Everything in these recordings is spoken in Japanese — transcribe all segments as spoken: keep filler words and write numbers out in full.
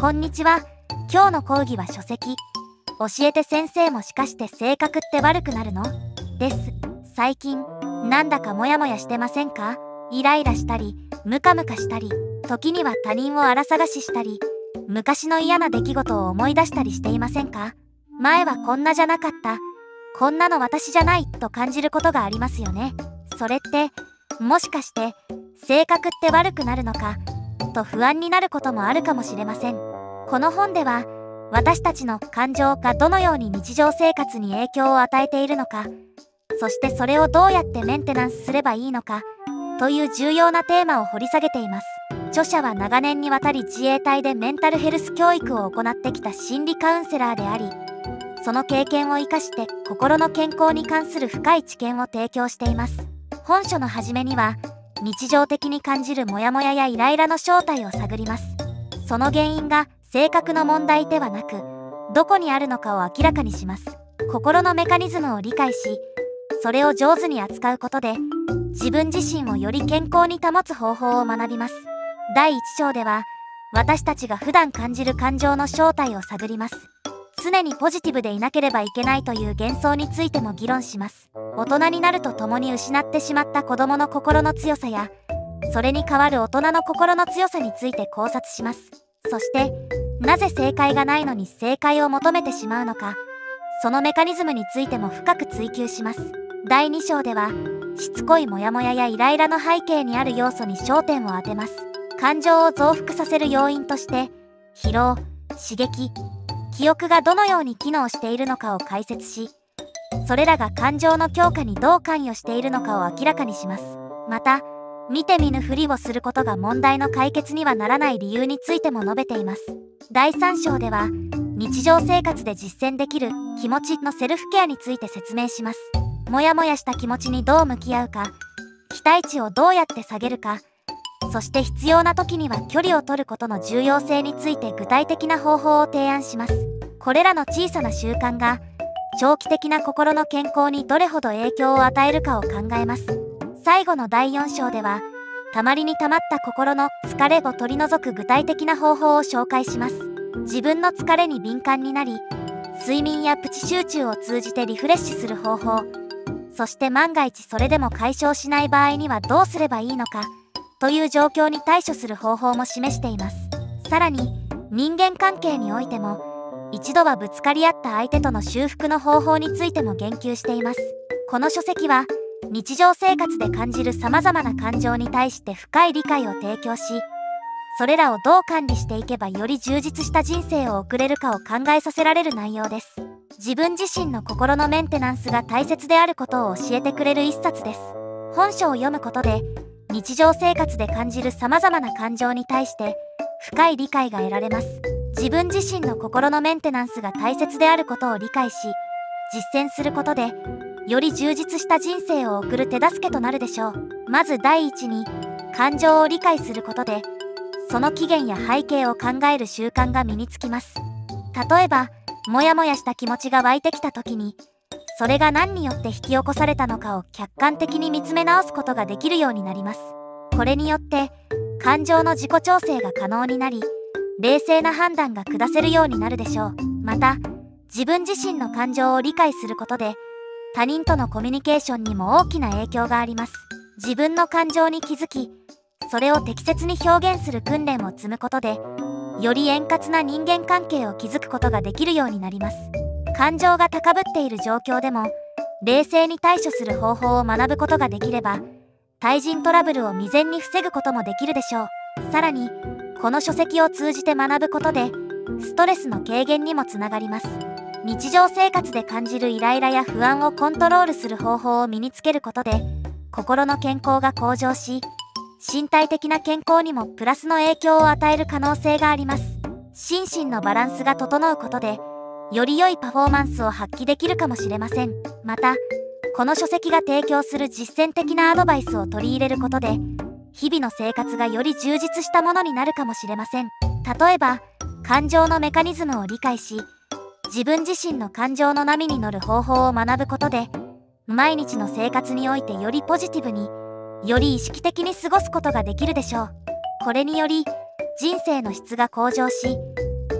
こんにちは。今日の講義は書籍教えて先生もしかして性格って悪くなるのです。最近なんだかモヤモヤしてませんか？イライラしたりムカムカしたり、時には他人を荒探ししたり、昔の嫌な出来事を思い出したりしていませんか？前はこんなじゃなかった、こんなの私じゃないと感じることがありますよね。それってもしかして性格って悪くなるのかと不安になることもあるかもしれません。この本では私たちの感情がどのように日常生活に影響を与えているのか、そしてそれをどうやってメンテナンスすればいいのかという重要なテーマを掘り下げています。著者は長年にわたり自衛隊でメンタルヘルス教育を行ってきた心理カウンセラーであり、その経験を生かして心の健康に関する深い知見を提供しています。本書の初めには日常的に感じるモヤモヤやイライラの正体を探ります。その原因が性格の問題ではなく、どこにあるのかを明らかにします。心のメカニズムを理解し、それを上手に扱うことで自分自身をより健康に保つ方法を学びます。だいいち章では私たちが普段感じる感情の正体を探ります。常にポジティブでいなければいけないという幻想についても議論します。大人になると共に失ってしまった子供の心の強さや、それに代わる大人の心の強さについて考察します。そしてなぜ正解がないのに正解を求めてしまうのか、そのメカニズムについても深く追求します。だいに章ではしつこいモヤモヤやイライラの背景にある要素に焦点を当てます。感情を増幅させる要因として疲労、刺激、記憶がどのように機能しているのかを解説し、それらが感情の強化にどう関与しているのかを明らかにします。また見て見ぬふりをすることが問題の解決にはならない理由についても述べています。だいさん章では日常生活で実践できる気持ちのセルフケアについて説明します。モヤモヤした気持ちにどう向き合うか、期待値をどうやって下げるか、そして必要な時には距離を取ることの重要性について具体的な方法を提案します。これらの小さな習慣が長期的な心の健康にどれほど影響を与えるかを考えます。最後のだいよん章ではたまりにたまった心の疲れを取り除く具体的な方法を紹介します。自分の疲れに敏感になり、睡眠やプチ集中を通じてリフレッシュする方法、そして万が一それでも解消しない場合にはどうすればいいのかという状況に対処する方法も示しています。さらに人間関係においても一度はぶつかり合った相手との修復の方法についても言及しています。この書籍は日常生活で感じるさまざまな感情に対して深い理解を提供し、それらをどう管理していけばより充実した人生を送れるかを考えさせられる内容です。自分自身の心のメンテナンスが大切であることを教えてくれる一冊です。本書を読むことで日常生活で感じるさまざまな感情に対して深い理解が得られます。自分自身の心のメンテナンスが大切であることを理解し、実践することでより充実した人生を送る手助けとなるでしょう。まず第一に、感情を理解することでその起源や背景を考える習慣が身につきます。例えばモヤモヤした気持ちが湧いてきた時に、それが何によって引き起こされたのかを客観的に見つめ直すことができるようになります。これによって感情の自己調整が可能になり、冷静な判断が下せるようになるでしょう。また自分自身の感情を理解することで他人とのコミュニケーションにも大きな影響があります。自分の感情に気づき、それを適切に表現する訓練を積むことで、より円滑な人間関係を築くことができるようになります。感情が高ぶっている状況でも冷静に対処する方法を学ぶことができれば、対人トラブルを未然に防ぐこともできるでしょう。さらにこの書籍を通じて学ぶことでストレスの軽減にもつながります。日常生活で感じるイライラや不安をコントロールする方法を身につけることで心の健康が向上し、身体的な健康にもプラスの影響を与える可能性があります。心身のバランスが整うことでより良いパフォーマンスを発揮できるかもしれません。またこの書籍が提供する実践的なアドバイスを取り入れることで日々の生活がより充実したものになるかもしれません。例えば感情のメカニズムを理解し、自分自身の感情の波に乗る方法を学ぶことで毎日の生活においてよりポジティブに、より意識的に過ごすことができるでしょう。これにより人生の質が向上し、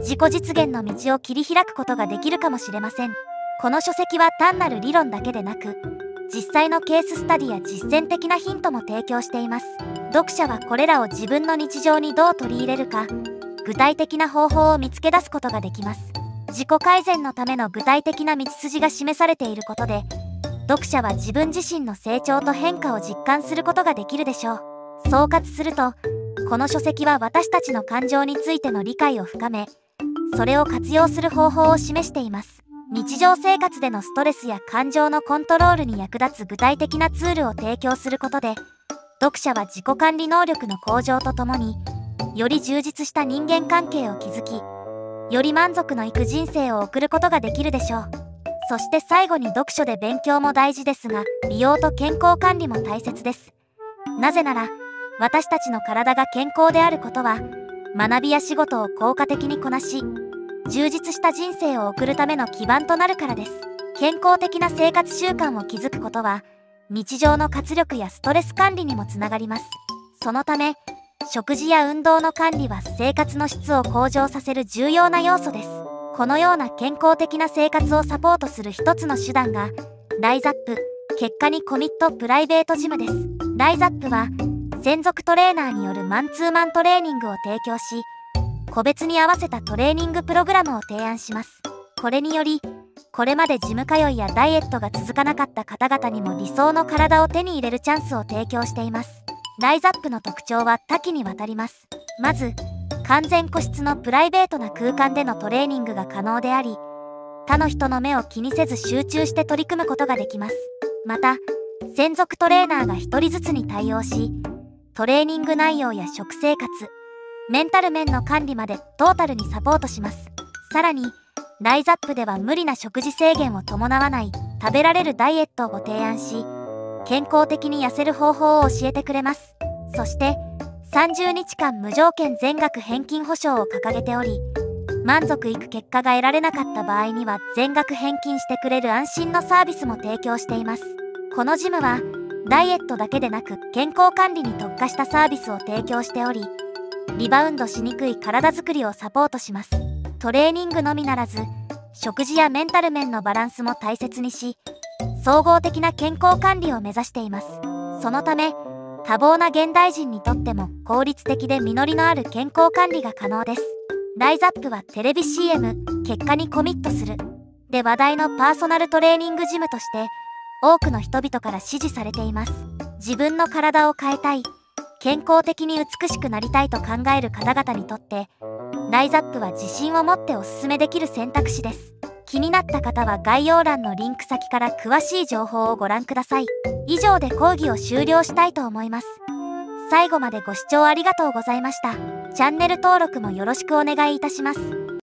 自己実現の道を切り開くことができるかもしれません。この書籍は単なる理論だけでなく、実際のケーススタディや実践的なヒントも提供しています。読者はこれらを自分の日常にどう取り入れるか、具体的な方法を見つけ出すことができます。自己改善のための具体的な道筋が示されていることで、読者は自分自身の成長と変化を実感することができるでしょう。総括すると、この書籍は私たちの感情についての理解を深め、それを活用する方法を示しています。日常生活でのストレスや感情のコントロールに役立つ具体的なツールを提供することで、読者は自己管理能力の向上とともに、より充実した人間関係を築き、より満足のいく人生を送ることができるでしょう。そして最後に読書で勉強も大事ですが、美容と健康管理も大切です。なぜなら、私たちの体が健康であることは、学びや仕事を効果的にこなし、充実した人生を送るための基盤となるからです。健康的な生活習慣を築くことは、日常の活力やストレス管理にもつながります。そのため、食事や運動の管理は生活の質を向上させる重要な要素です。このような健康的な生活をサポートする一つの手段が、ライザップ、結果にコミットプライベートジムです。ライザップは、専属トレーナーによるマンツーマントレーニングを提供し、個別に合わせたトレーニングプログラムを提案します。これにより、これまでジム通いやダイエットが続かなかった方々にも理想の体を手に入れるチャンスを提供しています。ライザップの特徴は多岐にわたります。まず、完全個室のプライベートな空間でのトレーニングが可能であり、他の人の目を気にせず集中して取り組むことができます。また、専属トレーナーがひとりずつに対応し、トレーニング内容や食生活、メンタル面の管理までトータルにサポートします。さらに、ライザップでは無理な食事制限を伴わない食べられるダイエットをご提案し、健康的に痩せる方法を教えてくれます。そして、さんじゅうにちかん無条件全額返金保証を掲げており、満足いく結果が得られなかった場合には全額返金してくれる安心のサービスも提供しています。このジムは、ダイエットだけでなく健康管理に特化したサービスを提供しており、リバウンドしにくい体づくりをサポートします。トレーニングのみならず、食事やメンタル面のバランスも大切にし、総合的な健康管理を目指しています。そのため、多忙な現代人にとっても効率的で実りのある健康管理が可能です。ライザップはテレビ シーエム、結果にコミットするで話題のパーソナルトレーニングジムとして、多くの人々から支持されています。自分の体を変えたい、健康的に美しくなりたいと考える方々にとって、ライザップは自信を持っておすすめできる選択肢です。気になった方は概要欄のリンク先から詳しい情報をご覧ください。以上で講義を終了したいと思います。最後までご視聴ありがとうございました。チャンネル登録もよろしくお願いいたします。